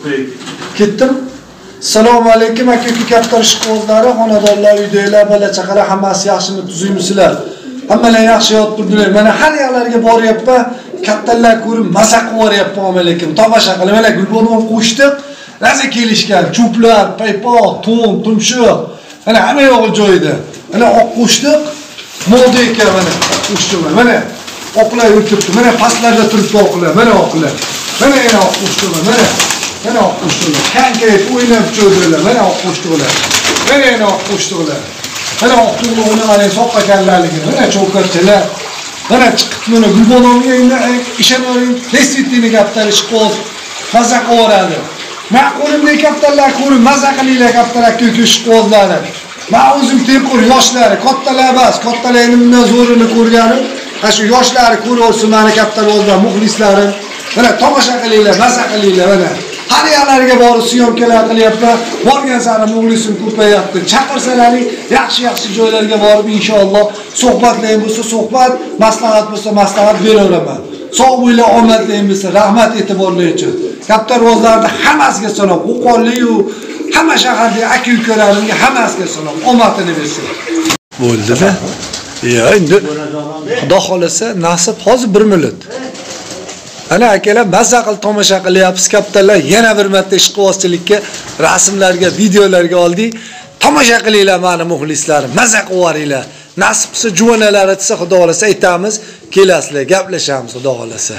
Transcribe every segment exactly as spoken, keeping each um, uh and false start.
Ketdim. Assalomu alaykum aka kattalar ishqibozlari, xonadonlar, uydagilar, bola chaqalar hammasi yaxshimi, tuzuymisilar? Hammalar yaxshi yotibdilar. Mana har yoqlarga boryapman. Kattalar ko'rib maza qilib boryapman amalekim. Tomosha qilib, mana Gulbonov qo'shdiq. Raza kelishgan, cho'plar, paypoq, to'n, tumshuq. Mana hamma yo'q joyida. Mana oq qo'shdiq. Moda ekan mana. Qo'shdim. Mana oqlar o'tiribdi. Mana pastlarda turibdi oqlar. Mana oqlar. Mana yana oq qo'shdim. Mana Mana oq qo'shdilar. Kankayib o'ynab cho'zdilar. Mana oq qo'shdilar. Mana yana oq qo'shdilar. Mana oq to'g'rini mana soqqa kallarligini. Mana cho'katchilar. Mana chiqib mana Gulbonovga endi ishonavering, Resvitini kaptar ishqoz maza qilib Men qo'limda kaptarlar ko'rib maza qilinglar kaptar aka ishqozlari. Men o'zim tepur yoshlari, kattalar emas, kattalarning bundan zo'rini ko'rganim, ana shu yoshlari ko'rolsin meni kaptar o'zlar muxlislarim. Mana tomosha qilinglar, maza qilinglar mana. Har yoqlarga borib syomkalar qilyapman. Borgan sari muxlisim ko'payapti. Chaqirsalaring, yaxshi-yaxshi joylarga borib inshaalloh suhbatlaymiz bo'lsa suhbat, maslahat bo'lsa maslahat beraveraman. Sog' bo'ylar, omadlaring bo'lsa, rahmat e'tiborlaring uchun. Kaptar o'zlarida hammasiga salom. Qo'qonli-yu, hamma shahardagi aka-ukalarimga hammasiga salom. Omadini bersin. Bo'ldi-da? Ya, endi Xudo xolasa nasib hozir bir minut. Ana akalar mazza qil tomosha qilyapsiz kaptalar, yana bir marta ishqibozchilikka, rasmlarga, videolarga oldik. Tomosha qilinglar meni muxlislarim, mazza qilaringlar. Nasib qilsa juvonalar etsa Xudo xolasa aytamiz, kelasizlar, gaplashamiz Xudo xolasa.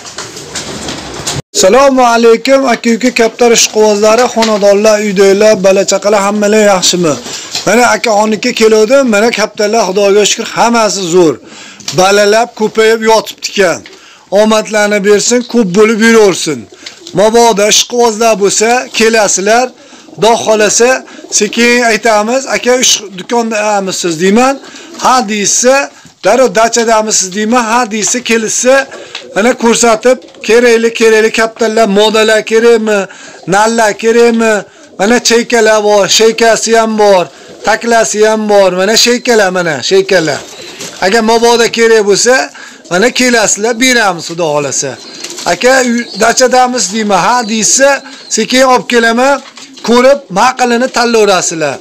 Assalomu alaykum aka-uka kaptar ishqibozlari, xonadonlar, uydagilar, bola chaqalar hammalar yaxshimi? Mana akaxonniki keldim, mana kaptarlar Xudoga shukr hammasi zo'r. Balalar ko'payib yotibdi ekan. Omadlarni bersin, ko'p bo'lib yuraversin. Mabodo ishqibozlar bo'lsa, kelasizlar. Xudo xolasa, sekin aytamiz, aka do'kondamisiz deyman. Ha deysa, darrov dachadamisiz deyman. Ha deysa, kelsa, ana ko'rsatib, kerakli, kerakli kaptarlar, modalar kerakmi, nallar kerakmi? Mana chaykalar bor, shaykasi ham bor, taklasi ham bor. Mana shaykalar, mana shaykalar. Agar mabodo kerak bo'lsa, mana kelasizlar, beramiz Xudo xolasa. Aka dachadamiz deyman, ha deysa, sekin olib kelaman, ko'rib ma'qilini tanlayverasizlar.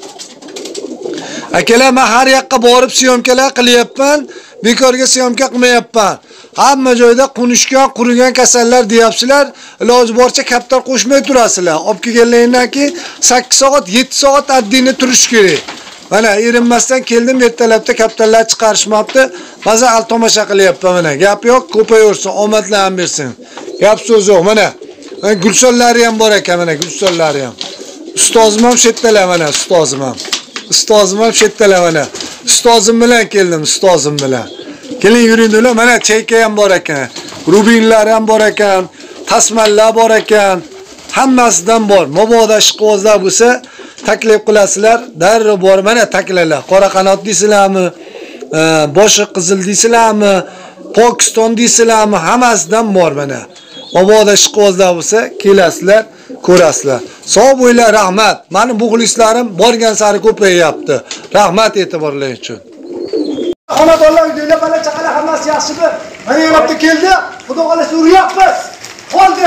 Akalar, men har yoqqa borib syomkalar qilyapman, bekorga syomka qilmayapman. Hamma joyda qunishgan, qurigan kasallar deyapsizlar, iloji boricha kaptar qo'shmay turasizlar. Olib kelganlaringdan keyin sakkiz soat, yetti soat addini turish kerak. Mana erinmasdan keldim, ertalabda kaptarlar chiqarishmabdi. Maza al tomosha qilyapman mana. Gap yo'q, ko'payaversin, omadlarni bersin. Gap so'z yo'q mana. Mana gulsonlari ham bor ekan mana, gulsonlari ham. Ustozim ham shetdalar mana, ustozim ham. Ustozim ham shetdalar mana. Ustozim bilan keldim, ustozim bilan. Keling yuringlar, mana chayka ham bor ekan. Rubinlar ham bor ekan, tasmallar bor ekan. Hammasidan bor. Mabodo ishqibozlar bo'lsa, taklif qilasizlar, darrov bor. Mana taklalar. Qora qanot deysizlarmi? Boshi qizil deysizlarmi? Pokiston deysizlarmi? Hammasidan bor mana. Mabodo ishqibozlar bo'lsa, kelasizlar, ko'rasizlar. Sog' bo'ylar, rahmat. Meni muxlislarim borgan sari ko'payapti. Rahmat e'tiborlaring uchun. Xonadonlar, uydagilar, bola chaqalar hammasi yaxshimi? Mana yerga keldi. Xudo xolasa uryapmiz. Qoldi.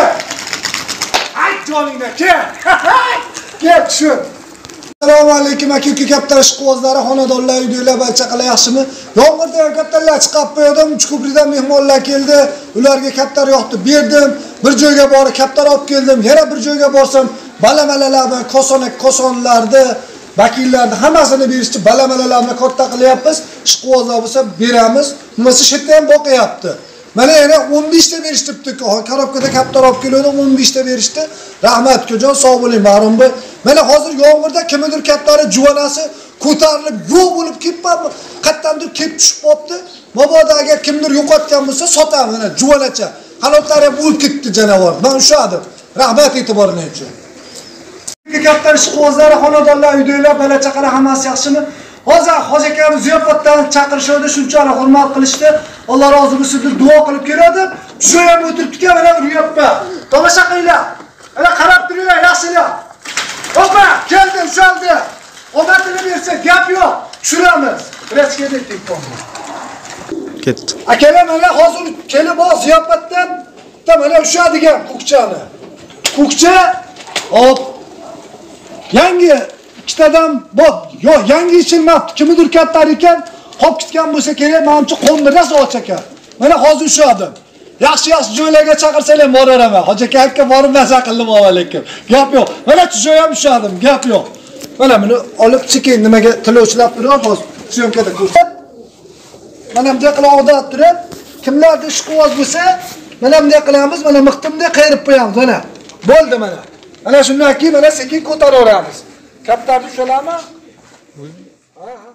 Ayt joningdan, kel. Kel tushun. Assalomu alaykum aka-uka kaptar ishqibozlari, xonadonlar, uydagilar, bola chaqalar yaxshimi? Yomg'irda kaptarlar chiqib qo'ydim, Uchko'prikdan mehmonlar keldi. Ularga kaptar yoqdi, berdim. Bir joyga borib kaptar olib keldim. Yana bir joyga borsam, balamalalarni, kosonak kosonlarni, vakillarni hammasini berishchi, balamalalarni katta qilyapmiz. Ishqibozlar bo'lsa beramiz. Nimasi shetda ham boqyapti. Mana yana o'n besh ta berishibdi. Korobkada kaptar olib keldim, o'n besh ta berishdi. Rahmat ko'jon, sog' bo'ling, Ma'run boy. Mana hozir yomg'irda kimdir kaptari juvonasi ko'tarilib yo'q bo'lib ketmadi. Qattandir kelib tushib qopti. Mabodo agar kimdir yo'qotgan bo'lsa, sotaman mana juvonacha. Qanotlari ham o'lib ketdi jonavor. Men ushadim. Rahmat e'tiboringiz uchun. Kaptar ishqibozlari, xonadonlar, uydagilar, bola chaqalar hammasi yaxshimi? Hozir hoji akamiz ziyofatdan chaqirishdi, shunchalik hurmat qilishdi. Alloh rozi bo'lsin deb duo qilib keladi. Shu ham o'tiribdi-ku, mana uryapman. Tomosha qilinglar. Mana qarab turinglar, yaxshilar. Hoppa, keldim, shaldi. Omadini bersa gap yo'q. Tushiramiz. Rechkada tekton. Ketdi. Akalar, mana hozir kelib o ziyofatdan mana ushadigan ko'kchani. Ko'kcha Hop. Yangi ikkitadan bot, yo yangi ichilmabdi. Kimdir kattar ekan, hop ketgan bo'lsa kerak, menimcha qo'ndirasi och ekan. Mana hozir ushladim. Yaxshi-yaxshi joylarga chaqirsanglar boraveraman. Hoji aka aka borib mazza qildim avvalakam. Gap yo'q. Mana shu joy ham ushladim, gap yo'q. Mana buni olib chiqing, nimaga tilovchilar turib, hozir syomkada ko'rsat. Mana bunday qilib odat turib, kimlarda ishqivoz bo'lsa, mana bunday qilamiz, mana miqtimda qayirib qo'yamiz, mana. Bo'ldi mana. Mana shundan keyin mana sekin ko'taraveramiz. Kaptarni ushalami? Ha.